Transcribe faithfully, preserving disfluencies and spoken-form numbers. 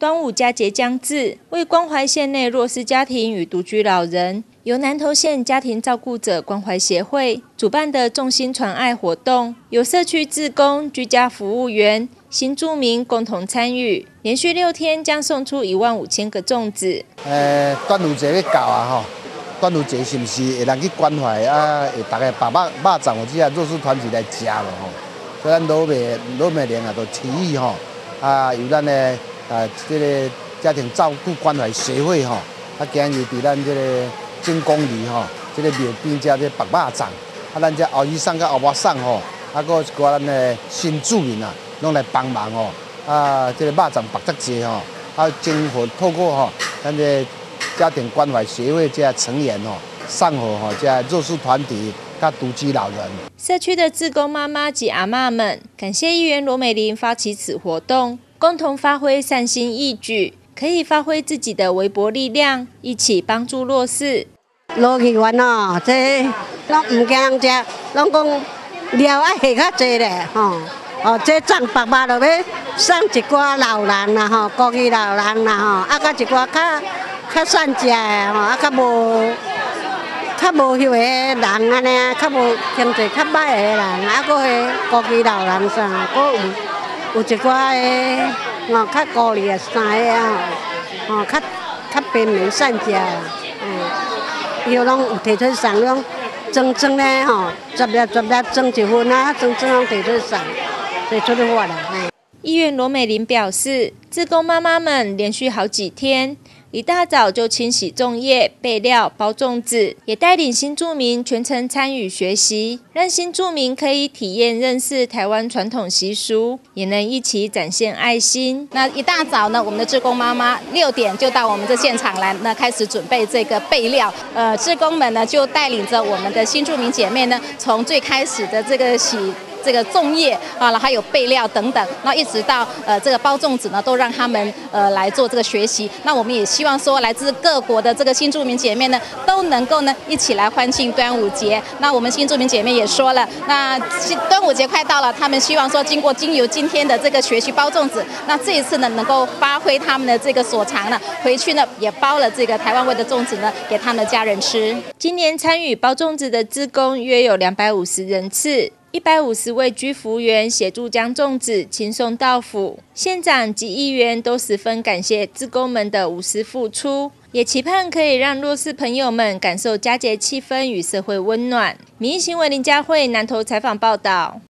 端午佳节将至，为关怀县内弱势家庭与独居老人，由南投县家庭照顾者关怀协会主办的众心传爱活动，由社区志工、居家服务员、新住民共同参与，连续六天将送出一万五千个粽子。 呃，端午节要到啊吼，端午节是不是会人去关怀啊？会大家把肉肉粽或者啊弱势团体来食咯吼。所以咱老美老美联啊，都提议吼，啊由咱的啊这个家庭照顾关怀协会吼，啊今日伫咱这个正公里吼，这个庙边遮这白肉粽，啊咱这后医送甲后尾送吼，啊搁一寡咱的新住民啊，拢来帮忙吼，啊这个肉粽白得济吼，啊经过透过吼，咱这家庭关怀协会这成员吼，送予吼这弱势团体。甲独居老人， 社区的志工妈妈及阿嬷们，感谢议员罗美玲发起此活动，共同发挥善心义举，可以发挥自己的微薄力量，一起帮助弱势。 罗议员哦，这拢唔惊人食，拢讲料爱下较济咧，吼，哦，这粽白肉就要送一寡老人啦，吼，孤儿老人啦，吼，啊，甲一寡较较善食的吼，啊，较无。较无迄个人安尼，较无经济较歹的人，啊，搁迄孤儿老人啥，搁有有一寡个哦较孤儿的三个啊，哦较较平民善食，嗯，伊拢有提出送，拢装装咧吼，十粒十粒装一份啊，装装拢提出送，提出去我啦。 议员罗美玲表示，志工妈妈们连续好几天。一大早就清洗粽叶、备料、包粽子，也带领新住民全程参与学习，让新住民可以体验认识台湾传统习俗，也能一起展现爱心。 那一大早呢，我们的志工妈妈六点就到我们的现场来，那开始准备这个备料。呃，志工们呢就带领着我们的新住民姐妹呢，从最开始的这个洗。这个粽叶啊，然后还有备料等等，那一直到呃这个包粽子呢，都让他们呃来做这个学习。那我们也希望说，来自各国的这个新住民姐妹呢，都能够呢一起来欢庆端午节。那我们新住民姐妹也说了，那端午节快到了，他们希望说，经过经由今天的这个学习包粽子，那这一次呢能够发挥他们的这个所长呢，回去呢也包了这个台湾味的粽子呢给他们的家人吃。 今年参与包粽子的志工约有两百五十人次。一百五十位居服员协助将粽子轻送到府，县长及议员都十分感谢志工们的无私付出，也期盼可以让弱势朋友们感受佳节气氛与社会温暖。民意新闻林佳慧南投采访报道。